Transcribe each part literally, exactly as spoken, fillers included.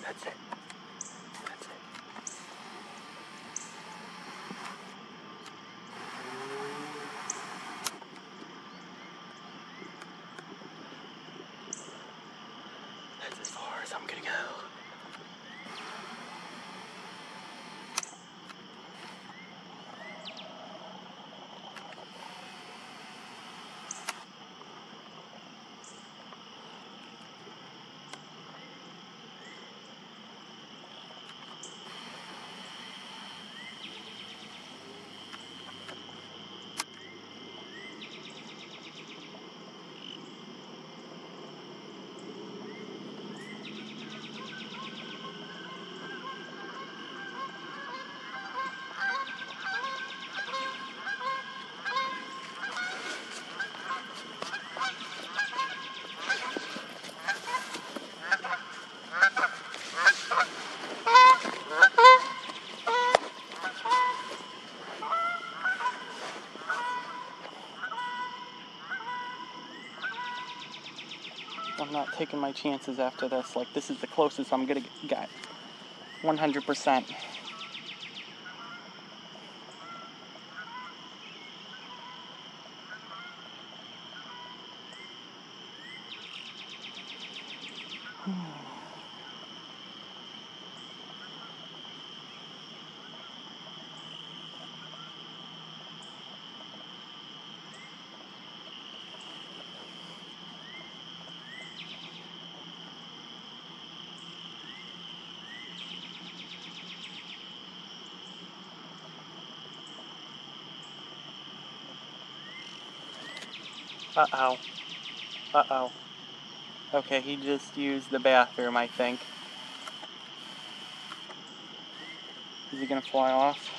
That's it. That's it. That's as far as I'm gonna go. I'm not taking my chances after this. Like, this is the closest I'm gonna get. one hundred percent. Uh-oh. Uh-oh. Okay, he just used the bathroom, I think. Is he gonna fly off?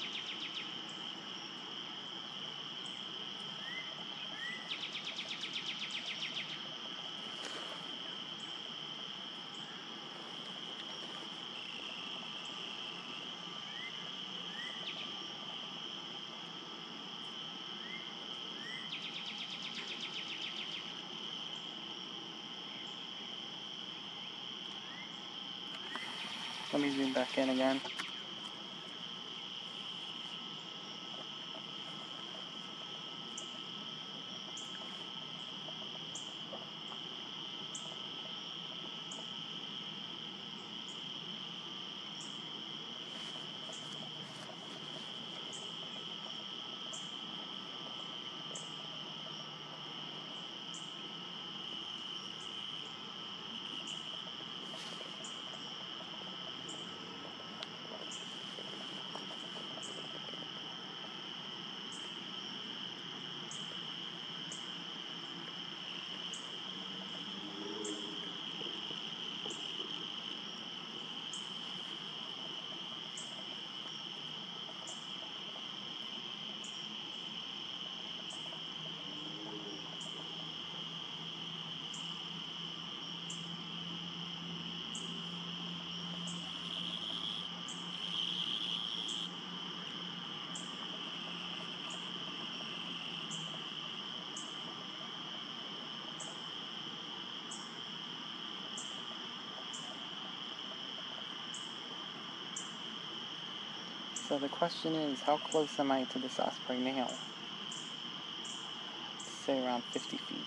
Let me zoom back in again. So the question is, how close am I to this Osprey now? Say around fifty feet.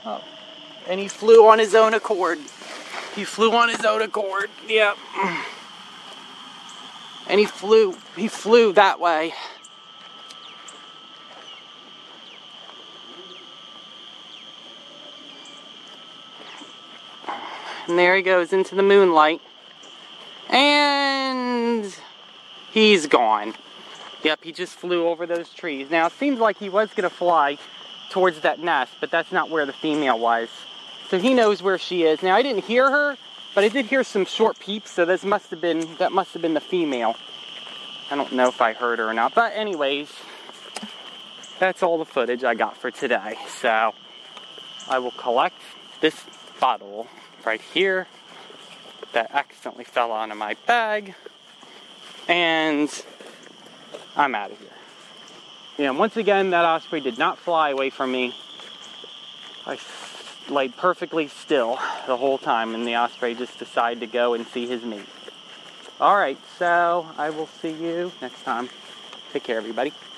Oh. And he flew on his own accord. He flew on his own accord. Yep. And he flew. He flew that way. And there he goes into the moonlight. And he's gone. Yep, he just flew over those trees. Now, it seems like he was going to fly towards that nest, but that's not where the female was. So he knows where she is. Now, I didn't hear her, but I did hear some short peeps, so this must have been, that must have been the female. I don't know if I heard her or not, but anyways, that's all the footage I got for today. So, I will collect this bottle right here that accidentally fell onto my bag, and I'm out of here. Yeah, once again, that osprey did not fly away from me. I laid perfectly still the whole time, and the osprey just decided to go and see his mate. Alright, so I will see you next time. Take care, everybody.